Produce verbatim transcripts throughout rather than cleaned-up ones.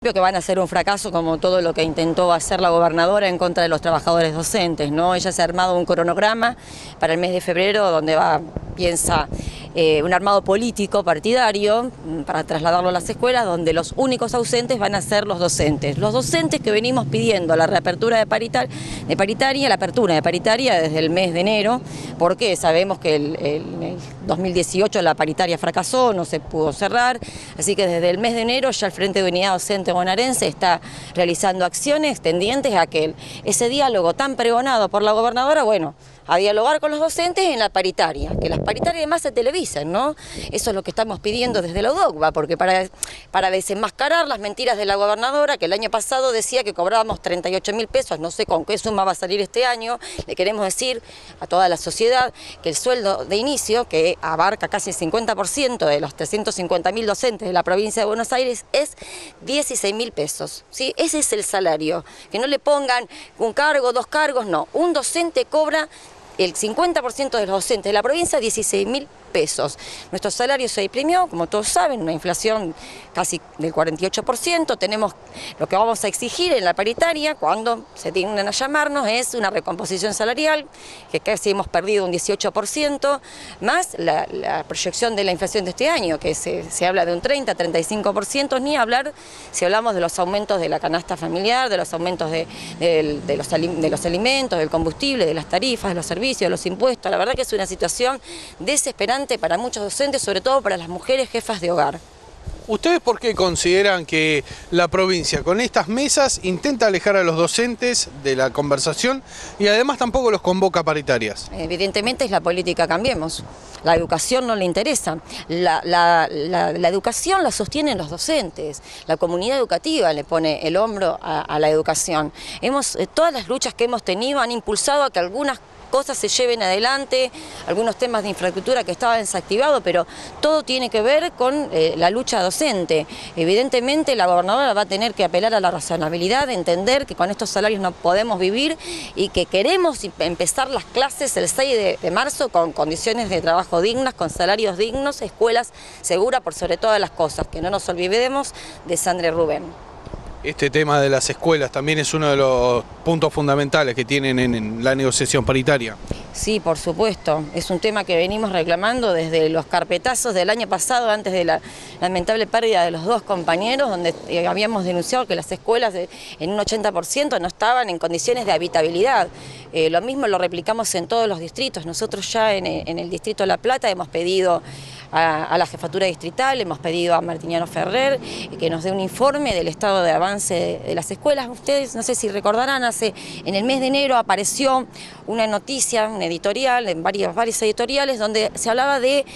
Creo que van a ser un fracaso como todo lo que intentó hacer la gobernadora en contra de los trabajadores docentes, ¿no? Ella se ha armado un cronograma para el mes de febrero donde va, piensa eh, un armado político partidario para trasladarlo a las escuelas, donde los únicos ausentes van a ser los docentes. Los docentes que venimos pidiendo la reapertura de, paritar, de paritaria, la apertura de paritaria desde el mes de enero, porque sabemos que el, el, el dos mil dieciocho la paritaria fracasó, no se pudo cerrar, así que desde el mes de enero ya el Frente de Unidad Docente bonaerense está realizando acciones tendientes a que el, ese diálogo tan pregonado por la gobernadora, bueno, a dialogar con los docentes en la paritaria, que las paritarias además se televisen, ¿no? Eso es lo que estamos pidiendo desde la UDOCBA, porque para, para desenmascarar las mentiras de la gobernadora, que el año pasado decía que cobrábamos treinta y ocho mil pesos, no sé con qué suma va a salir este año, le queremos decir a toda la sociedad que el sueldo de inicio, que abarca casi el cincuenta por ciento de los trescientos cincuenta mil docentes de la provincia de Buenos Aires, es dieciséis mil pesos, ¿sí? Ese es el salario, que no le pongan un cargo, dos cargos, no, un docente cobra el cincuenta por ciento de los docentes de la provincia, dieciséis mil pesos. Nuestro salario se deprimió, como todos saben, una inflación casi del cuarenta y ocho por ciento. Tenemos lo que vamos a exigir en la paritaria, cuando se tienden a llamarnos, es una recomposición salarial, que casi hemos perdido un dieciocho por ciento, más la, la proyección de la inflación de este año, que se, se habla de un treinta a treinta y cinco por ciento, ni hablar si hablamos de los aumentos de la canasta familiar, de los aumentos de, de, de, los, de los alimentos, del combustible, de las tarifas, de los servicios, de los impuestos. La verdad que es una situación desesperante para muchos docentes, sobre todo para las mujeres jefas de hogar. ¿Ustedes por qué consideran que la provincia con estas mesas intenta alejar a los docentes de la conversación y además tampoco los convoca a paritarias? Evidentemente es la política Cambiemos. La educación no le interesa. La, la, la, la educación la sostienen los docentes. La comunidad educativa le pone el hombro a, a la educación. Hemos, eh, todas las luchas que hemos tenido han impulsado a que algunas cosas se lleven adelante, algunos temas de infraestructura que estaban desactivados, pero todo tiene que ver con eh, la lucha docente. Evidentemente la gobernadora va a tener que apelar a la razonabilidad, entender que con estos salarios no podemos vivir y que queremos empezar las clases el seis de marzo con condiciones de trabajo dignas, con salarios dignos, escuelas seguras por sobre todas las cosas, que no nos olvidemos de Sandra Rubén. Este tema de las escuelas también es uno de los puntos fundamentales que tienen en la negociación paritaria. Sí, por supuesto. Es un tema que venimos reclamando desde los carpetazos del año pasado, antes de la lamentable pérdida de los dos compañeros, donde habíamos denunciado que las escuelas en un ochenta por ciento no estaban en condiciones de habitabilidad. Eh, lo mismo lo replicamos en todos los distritos. Nosotros ya en el, en el distrito de La Plata hemos pedido a, a la jefatura distrital, hemos pedido a Martiniano Ferrer que nos dé un informe del estado de avance de, de las escuelas. Ustedes, no sé si recordarán, hace en el mes de enero apareció una noticia, una editorial, en varios, varios editoriales, donde se hablaba de,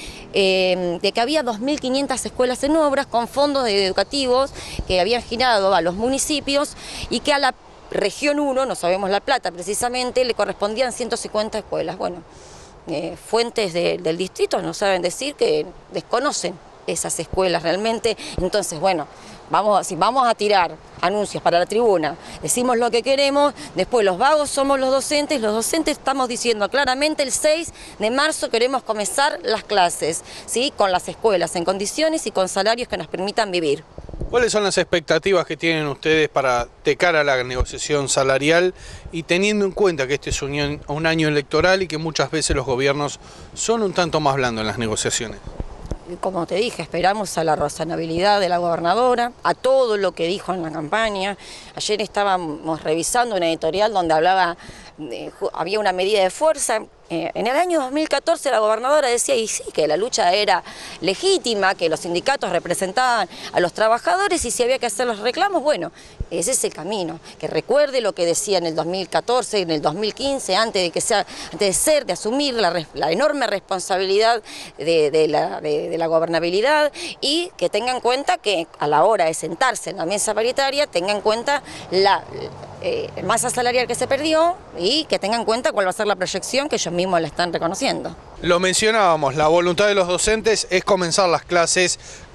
eh, de que había dos mil quinientas escuelas en obras con fondos educativos que habían girado a los municipios y que a la región uno, no sabemos La Plata precisamente, le correspondían ciento cincuenta escuelas. Bueno, eh, fuentes de, del distrito nos saben decir que desconocen esas escuelas realmente. Entonces, bueno, vamos, si vamos a tirar anuncios para la tribuna, decimos lo que queremos, después los vagos somos los docentes, los docentes estamos diciendo claramente el seis de marzo queremos comenzar las clases, ¿sí? Con las escuelas en condiciones y con salarios que nos permitan vivir. ¿Cuáles son las expectativas que tienen ustedes para de cara a la negociación salarial y teniendo en cuenta que este es un, un año electoral y que muchas veces los gobiernos son un tanto más blandos en las negociaciones? Como te dije, esperamos a la razonabilidad de la gobernadora, a todo lo que dijo en la campaña. Ayer estábamos revisando una editorial donde hablaba, de, había una medida de fuerza. Eh, en el año dos mil catorce la gobernadora decía, y sí, que la lucha era legítima, que los sindicatos representaban a los trabajadores y si había que hacer los reclamos, bueno, ese es el camino. Que recuerde lo que decía en el dos mil catorce, en el dos mil quince, antes de que sea, antes de ser, de asumir la, la enorme responsabilidad de, de, la, de, de la gobernabilidad y que tenga en cuenta que a la hora de sentarse en la mesa paritaria tenga en cuenta la eh, masa salarial que se perdió y que tenga en cuenta cuál va a ser la proyección que ellos mismos la están reconociendo. Lo mencionábamos, la voluntad de los docentes es comenzar las clases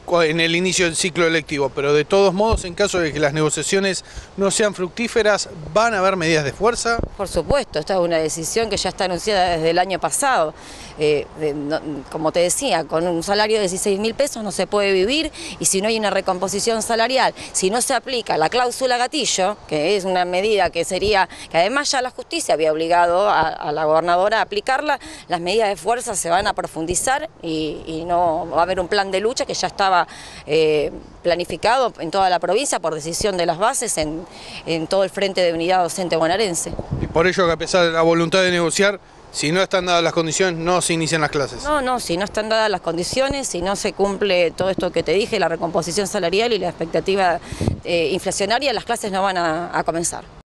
en el inicio del ciclo electivo, pero de todos modos, en caso de que las negociaciones no sean fructíferas, ¿van a haber medidas de fuerza? Por supuesto, esta es una decisión que ya está anunciada desde el año pasado. Eh, de, no, como te decía, con un salario de dieciséis mil pesos no se puede vivir, y si no hay una recomposición salarial, si no se aplica la cláusula gatillo, que es una medida que sería, que además ya la justicia había obligado a, a la gobernadora a aplicarla, las medidas de fuerza se van a profundizar y, y no va a haber un plan de lucha que ya estaba eh, planificado en toda la provincia por decisión de las bases en, en todo el Frente de Unidad Docente Bonaerense. Y por ello que a pesar de la voluntad de negociar, si no están dadas las condiciones, no se inician las clases. No, no, si no están dadas las condiciones, si no se cumple todo esto que te dije, la recomposición salarial y la expectativa eh, inflacionaria, las clases no van a, a comenzar.